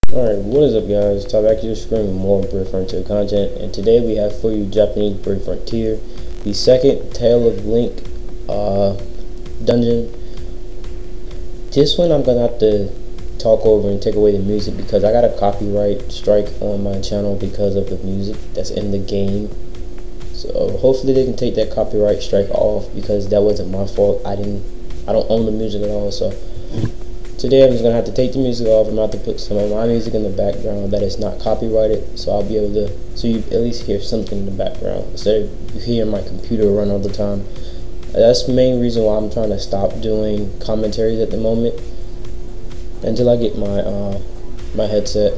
Alright, what is up guys? Top Actor Screaming more Brave Frontier content, and today we have for you Japanese Brave Frontier, the second Tale of Link dungeon. This one I'm gonna have to talk over and take away the music because I got a copyright strike on my channel because of the music that's in the game. So hopefully they can take that copyright strike off because that wasn't my fault. I don't own the music at all, so today I'm just going to have to take the music off. I'm going to have to put some of my music in the background that is not copyrighted, so I'll be able to, so you at least hear something in the background instead of you hearing my computer run all the time. That's the main reason why I'm trying to stop doing commentaries at the moment until I get my my headset,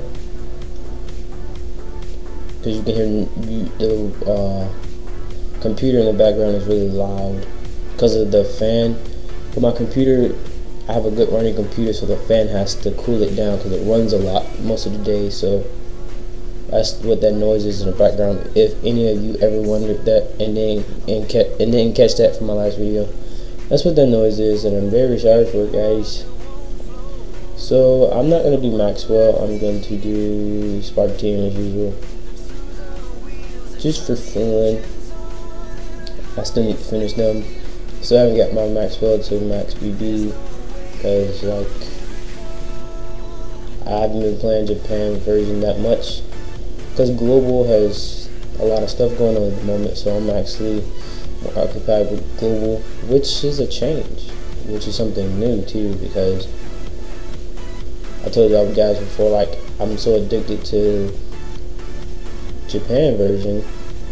because you can hear the computer in the background is really loud because of the fan. But my computer, I have a good running computer, so the fan has to cool it down because it runs a lot most of the day. So that's what that noise is in the background. If any of you ever wondered that and didn't catch that from my last video, that's what that noise is, and I'm very sorry for it, guys. So I'm not gonna do Maxwell. I'm going to do Spartan as usual, just for fun. I still need to finish them. So I haven't got my Maxwell to Max BB. Because like I haven't been playing Japan version that much because global has a lot of stuff going on at the moment, so I'm actually more occupied with global, which is a change, which is something new too, because I told y'all guys before, like, I'm so addicted to Japan version,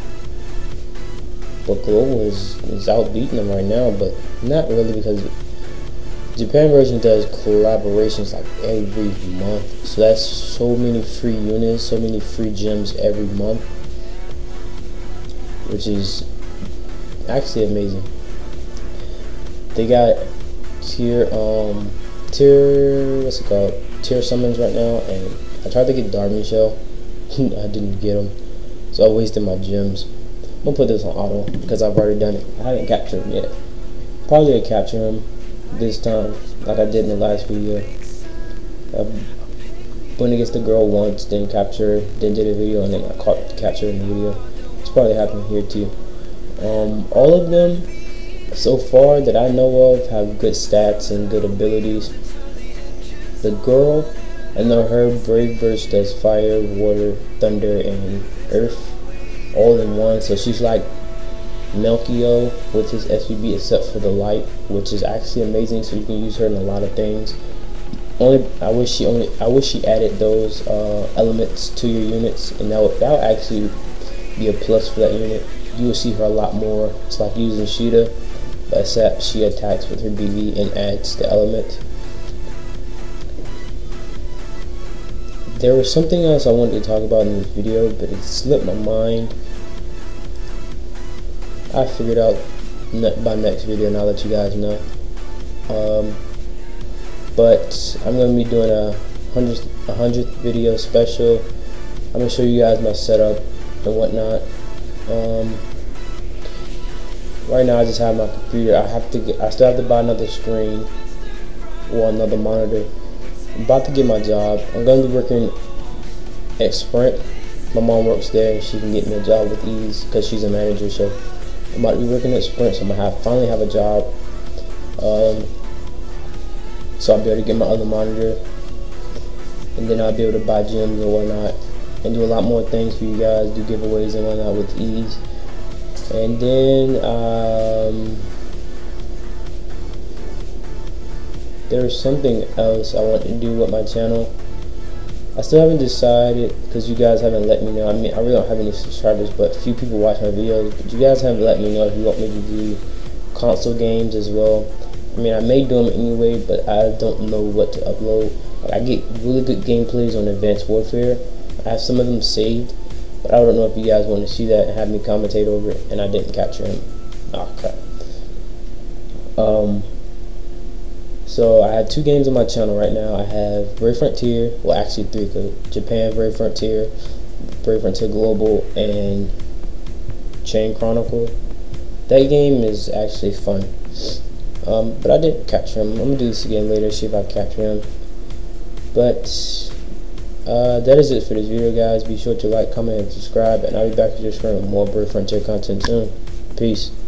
but global is outbeating them right now, but not really, because Japan version does collaborations like every month, so that's so many free units, so many free gems every month, which is actually amazing. They got tier what's it called, tier summons right now, and I tried to get Darwin Shell. I didn't get them, so I wasted my gems. I'm gonna put this on auto because I've already done it. I haven't captured him yet. Probably gonna capture him this time, like I did in the last video. I went against the girl once, then capture her, then did a video, and then I caught the capture in the video. It's probably happening here too. All of them so far that I know of have good stats and good abilities. The girl, I know her Brave Burst does fire, water, thunder, and earth all in one, so she's like Melkio with his SVB except for the light, which is actually amazing, so you can use her in a lot of things. I wish she added those elements to your units, and that would actually be a plus for that unit. You will see her a lot more. It's like using Sheeta, but except she attacks with her BV and adds the element. There was something else I wanted to talk about in this video, but it slipped my mind. I figured out by next video, and I'll let you guys know. But I'm gonna be doing a 100th video special. I'm gonna show you guys my setup and whatnot. Right now I just have my computer. I still have to buy another screen or another monitor. I'm about to get my job. I'm gonna be working at Sprint. My mom works there, and she can get me a job with ease because she's a manager. So I'm about to be working at Sprint, so I'm gonna finally have a job. So I'll be able to get my other monitor, and then I'll be able to buy gems or whatnot, and do a lot more things for you guys, do giveaways and whatnot with ease. And then there's something else I want to do with my channel. I still haven't decided because you guys haven't let me know. I mean, I really don't have any subscribers, but few people watch my videos. But you guys haven't let me know if you want me to do console games as well. I mean, I may do them anyway, but I don't know what to upload. Like, I get really good gameplays on Advanced Warfare. I have some of them saved, but I don't know if you guys want to see that and have me commentate over it. And I didn't capture him. Oh crap. So I have 2 games on my channel right now. I have Brave Frontier, well actually 3, because Japan Brave Frontier Global, and Chain Chronicle. That game is actually fun. But I didn't capture him. I'm gonna do this again later, see if I capture him. But That is it for this video, guys. Be sure to like, comment, and subscribe, and I'll be back with your stream with more Brave Frontier content soon. Peace.